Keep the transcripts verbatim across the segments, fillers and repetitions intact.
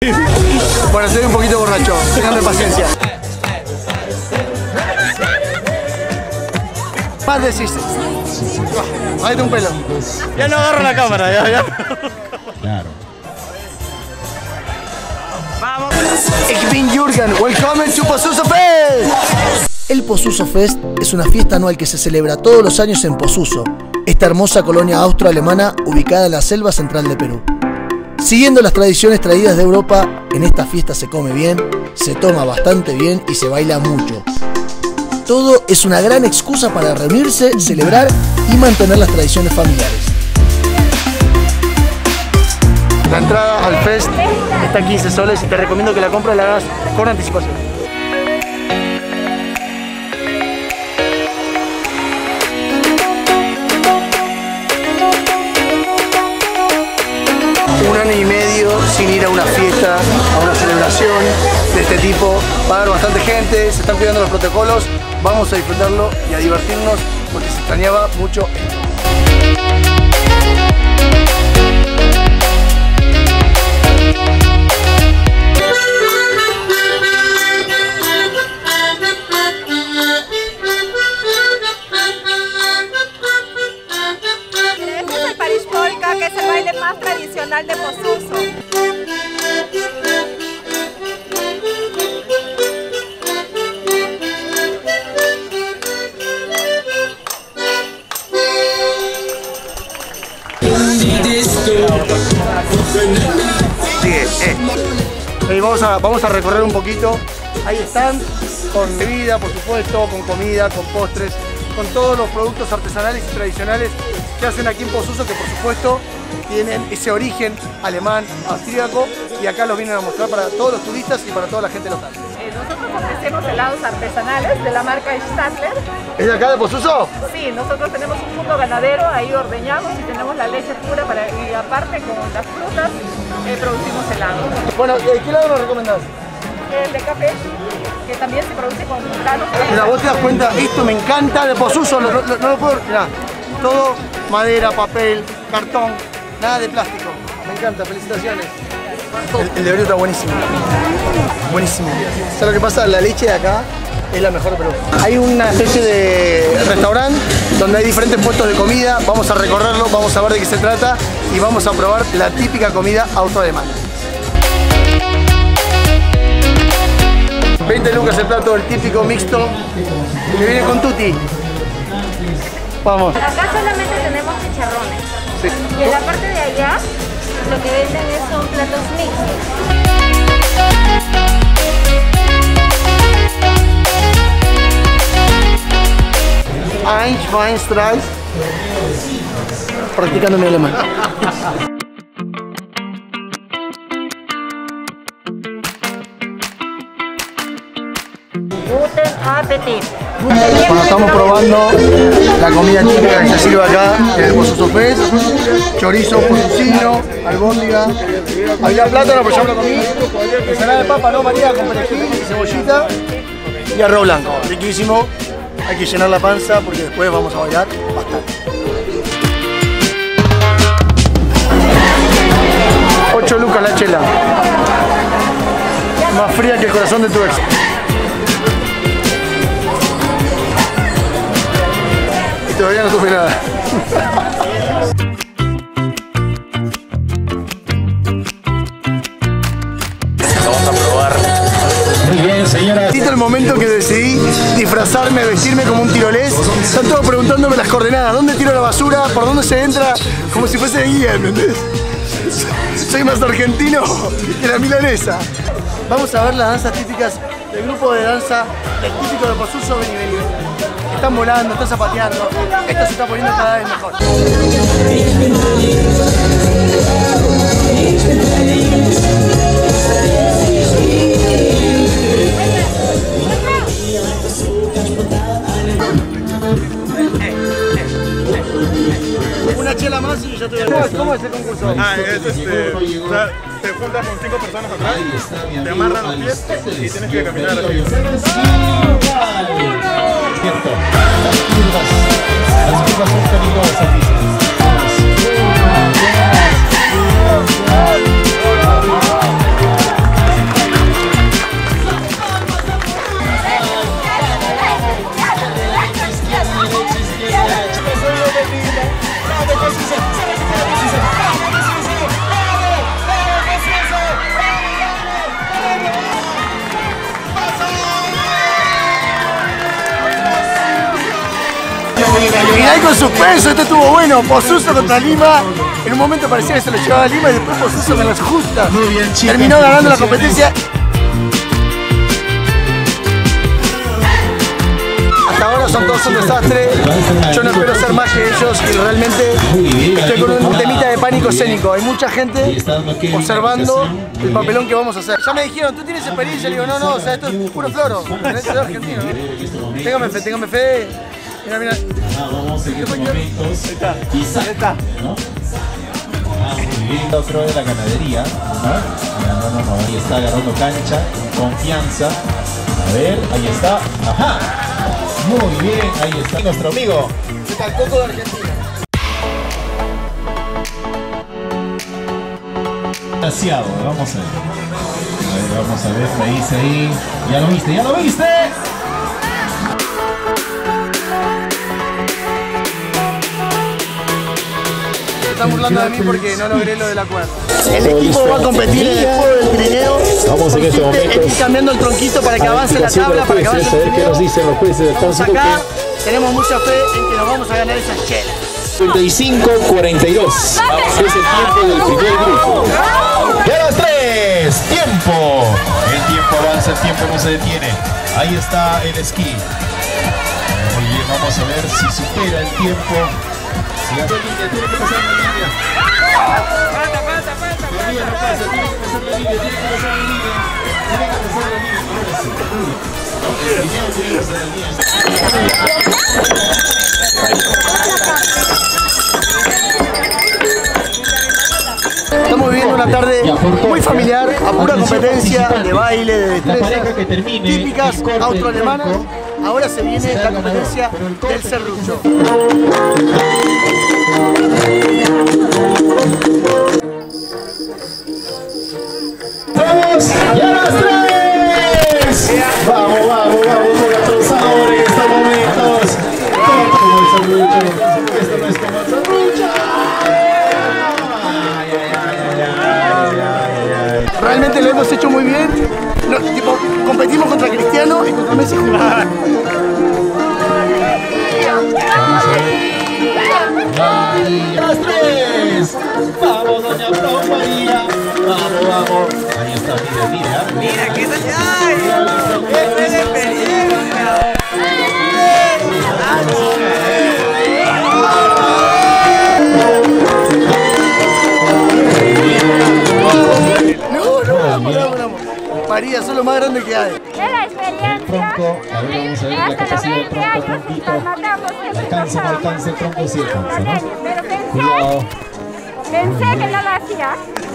Bueno, soy un poquito borracho, tenganme paciencia. Más decís. Bájate un pelo. Ya no agarro la cámara, ya, ya. Claro. Vamos. Ich bin Jürgen, welcome to Posuso Fest. El Posuso Fest es una fiesta anual que se celebra todos los años en Posuso, esta hermosa colonia austro-alemana ubicada en la selva central de Perú. Siguiendo las tradiciones traídas de Europa, en esta fiesta se come bien, se toma bastante bien y se baila mucho. Todo es una gran excusa para reunirse, celebrar y mantener las tradiciones familiares. La entrada al fest está a quince soles y te recomiendo que la compres y la hagas con anticipación. Un año y medio sin ir a una fiesta, a una celebración de este tipo. Va a haber bastante gente, se están cuidando los protocolos, vamos a disfrutarlo y a divertirnos porque se extrañaba mucho esto. Que es el baile más tradicional de Posuso. Sigue, eh. Eh, vamos, a, vamos a recorrer un poquito. Ahí están, con bebida, por supuesto, con comida, con postres, con todos los productos artesanales y tradicionales que hacen aquí en Posuso, que por supuesto tienen ese origen alemán, austríaco, y acá los vienen a mostrar para todos los turistas y para toda la gente local. Eh, nosotros ofrecemos helados artesanales de la marca Stadler. ¿Es de acá de Posuso? Sí, nosotros tenemos un punto ganadero, ahí ordeñamos y tenemos la leche pura para, y aparte con las frutas eh, producimos helados. Bueno, ¿qué helado nos recomendás? El de café, que también se produce con granos. Mira, vos te das cuenta, esto me encanta de Posuso, no, no, no lo puedo... Mirá, todo madera, papel, cartón, nada de plástico. Me encanta, felicitaciones. El, el de Perú está buenísimo. Buenísimo. ¿Sabes lo que pasa? La leche de acá es la mejor de Perú. Hay una especie de restaurante donde hay diferentes puestos de comida. Vamos a recorrerlo, vamos a ver de qué se trata y vamos a probar la típica comida autoalemana. veinte lucas el plato del típico mixto que viene con tutti. Vamos. Acá solamente tenemos chicharrones. Sí. Y en la parte de allá lo que venden es, son platos mixtos. Eins, zwei, drei. Practicando mi alemán. Guten Appetit. Bueno, estamos probando la comida típica que se sirve acá en el Posuso Fest. Chorizo posusino, albóndiga. Había plátano, pero yo me lo comí. Ensalada de papa, no María, con perejil y cebollita. Y arroz blanco, riquísimo. Hay que llenar la panza porque después vamos a bailar bastante. ocho lucas la chela. Más fría que el corazón de tu ex. Todavía no tuve nada. Vamos a probar. Muy bien, señora. Este es el momento que decidí disfrazarme, vestirme como un tirolés. Están todos preguntándome las coordenadas. ¿Dónde tiro la basura? ¿Por dónde se entra? Como si fuese de guía, ¿entendés? Soy más argentino que la milanesa. Vamos a ver las danzas típicas del grupo de danza, el típico de Posuso. Vení, vení. Están volando, están zapateando. Esto se está poniendo cada vez mejor. Una chela más y ya estoy al ¿Cómo es el concurso? Ah, es este. O sea, te juntas con cinco personas atrás, te amarran los pies y tienes que caminar así. Cierto. Las curvas, las curvas son peligrosas, dicen. Final con suspenso, esto estuvo bueno. Posuso contra Lima. En un momento parecía que se lo llevaba Lima y después Posuso con las justas terminó ganando la competencia. Hasta ahora son todos un desastre. Yo no espero ser más que ellos y realmente estoy con un temita de pánico escénico. Hay mucha gente observando el papelón que vamos a hacer. Ya me dijeron, ¿tú tienes experiencia? Le digo, no, no, o sea, esto es puro floro. Esto es argentino, ¿eh? Téngame fe, téngame fe. Mira, mira. Ahí está. Ahí está. Otro de la ganadería. No, no, no, ahí está agarrando cancha, confianza. A ver, ahí está. Ajá. Muy bien, ahí está nuestro amigo. El coco de Argentina. Demasiado, vamos a ver. A ver, vamos a ver, me dice ahí. Ya lo viste, ya lo viste. Se están burlando de mí porque no logré lo de la cuerda. El equipo va a competir en el juego del trineo. Vamos en este momento. Ir cambiando el tronquito para que avance la tabla, para que avance el trineo. A ver qué nos dicen los jueces del Vamos tránsito. acá, tenemos mucha fe en que nos vamos a ganar esas chelas. cincuenta y cinco cuarenta y dos es el tiempo del primer grupo. ¡Y a las tres! ¡Tiempo! El tiempo avanza, el tiempo no se detiene. Ahí está el esquí. Muy bien, vamos a ver si supera el tiempo. Si la línea, tiene que pasar la línea. Falta, falta, falta, Todavía no pasa, tiene que pasar la línea, tiene que pasar la línea. Tiene que pasar la línea. Ahora sí. El primero tiene que pasar la línea. Estamos viviendo una tarde muy familiar, a pura competencia de baile, de destrezas típicas austroalemanas. Ahora se viene la competencia del serrucho. ¡Y a las tres! Vamos, vamos, vamos con el trozador en estos momentos. Como el serrucho. Esto no es como el serrucho. Ay, ay, ay, ay, ay, ay. Realmente lo hemos hecho muy bien. No, tipo, competimos contra Cristiano y contra Messi juntos. ¡Y a las tres! ¡Vamos, doña Flor María! ¡Vamos, vamos! Ahí está, mira, mira. Mira, que esa ya. ¡Ese es el peligro! No, no, no, no, no. María, son lo más grande que hay. Es la experiencia. Tronco, a ver, vamos a ver la Hasta los capacidad del veinte tronco, años tronquito. nos matamos, siempre Alcanza, no pasamos. alcanza, el tronco sí alcanza, ¿no? Pero pensé, Cuidado. pensé que no lo hacía.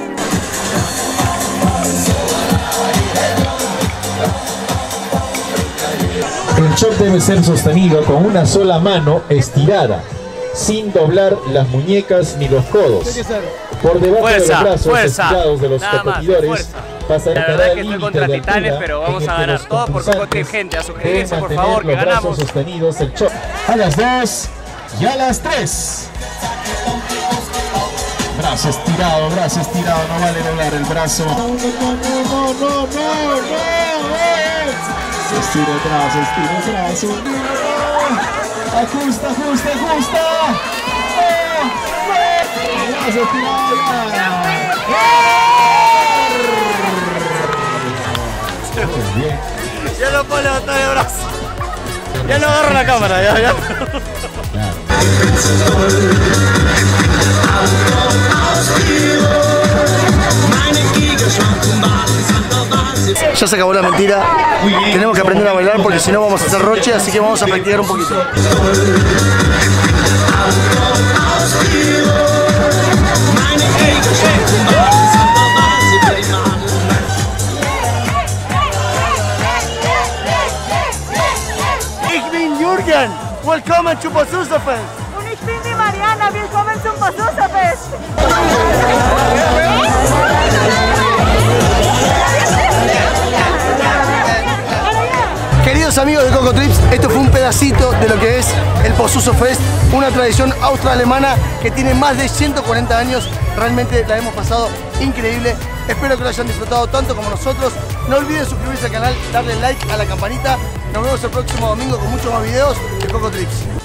El shock debe ser sostenido con una sola mano estirada, sin doblar las muñecas ni los codos. Por debajo Fuerza, de los brazos fuerza. estirados de los Nada más, competidores, fuerza. pasará La cada verdad es que estoy límite contra de titanes, altura pero vamos en a el que ganar los todos por concursantes contingente. A suscribirse, deben por mantener favor, que los ganamos. brazos sostenidos, el shock. A las dos y a las tres. Brazo estirado, brazo estirado, no vale doblar el brazo. No, no, no, no, no, no, no, no. Estira el brazo, estira el brazo. No. Ajusta, ajusta, ajusta. No, no. Brazo estirado. Muy bien. Ya no puedo levantar el brazo. Ya no agarro la cámara, ya, ya. Ya se acabó la mentira. Tenemos que aprender a bailar porque si no vamos a hacer roche, así que vamos a practicar un poquito. Ich bin Jürgen. Welcome to Posusofest. Und ich bin die Mariana. Willkommen zum Posusofest. Queridos amigos de Coco Trips, esto fue un pedacito de lo que es el Posuso Fest, una tradición austroalemana que tiene más de ciento cuarenta años. Realmente la hemos pasado increíble. Espero que lo hayan disfrutado tanto como nosotros. No olviden suscribirse al canal, darle like a la campanita. Nos vemos el próximo domingo con muchos más videos de Coco Trips.